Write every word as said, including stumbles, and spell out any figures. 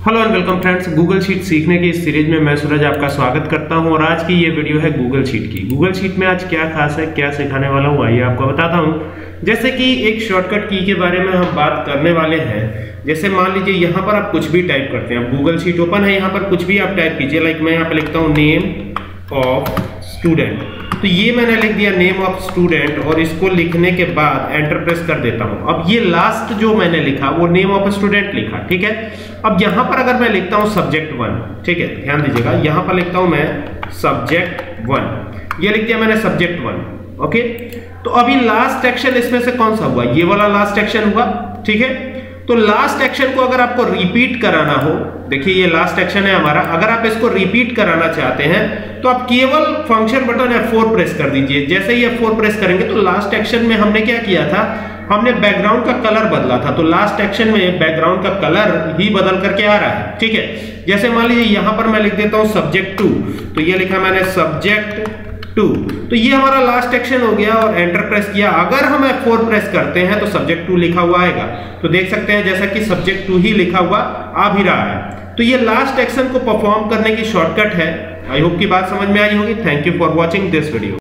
Hello and welcome friends, Google sheet सीखने की इस सीरीज में मैं सूरज आपका स्वागत करता हूं और आज की ये वीडियो है गूगल शीट की। गूगल शीट में आज क्या खास है, क्या सिखाने वाला हूं, आइए आपको बताता हूं। जैसे कि एक शॉर्टकट की के बारे में हम बात करने वाले हैं। जैसे मान लीजिए यहाँ पर आप कुछ भी टाइप करते हैं, गूगल शीट ओपन है, यहाँ पर कुछ भी आप टाइप कीजिए। लाइक मैं यहाँ पे लिखता हूँ नेम ऑफ स्टूडेंट, तो ये मैंने लिख दिया नेम ऑफ स्टूडेंट और इसको लिखने के बाद एंटर प्रेस कर देता हूं। अब ये लास्ट जो मैंने लिखा वो नेम ऑफ स्टूडेंट लिखा, ठीक है। अब यहां पर अगर मैं लिखता हूं सब्जेक्ट वन, ठीक है, ध्यान दीजिएगा, यहां पर लिखता हूं मैं सब्जेक्ट वन, ये लिख दिया मैंने सब्जेक्ट वन, ओके। तो अभी लास्ट एक्शन इसमें से कौन सा हुआ, ये वाला लास्ट एक्शन हुआ, ठीक है। तो लास्ट एक्शन को अगर आपको रिपीट कराना हो, देखिए ये लास्ट एक्शन है हमारा, अगर आप इसको रिपीट कराना चाहते हैं तो आप केवल function button F four press कर दीजिए। जैसे ही एफ फोर प्रेस करेंगे तो लास्ट एक्शन में हमने क्या किया था, हमने बैकग्राउंड का कलर बदला था, तो लास्ट एक्शन में बैकग्राउंड का कलर ही बदल करके आ रहा है, ठीक है। जैसे मान लीजिए यहां पर मैं लिख देता हूं सब्जेक्ट टू, तो ये लिखा मैंने सब्जेक्ट टू, तो ये हमारा लास्ट एक्शन हो गया और एंटर प्रेस किया। अगर हम एफ फोर प्रेस करते हैं तो सब्जेक्ट टू लिखा हुआ आएगा, तो देख सकते हैं जैसा कि सब्जेक्ट टू ही लिखा हुआ आ भी रहा है। तो ये लास्ट एक्शन को परफॉर्म करने की शॉर्टकट है। आई होप की बात समझ में आई होगी। Thank you for watching this video.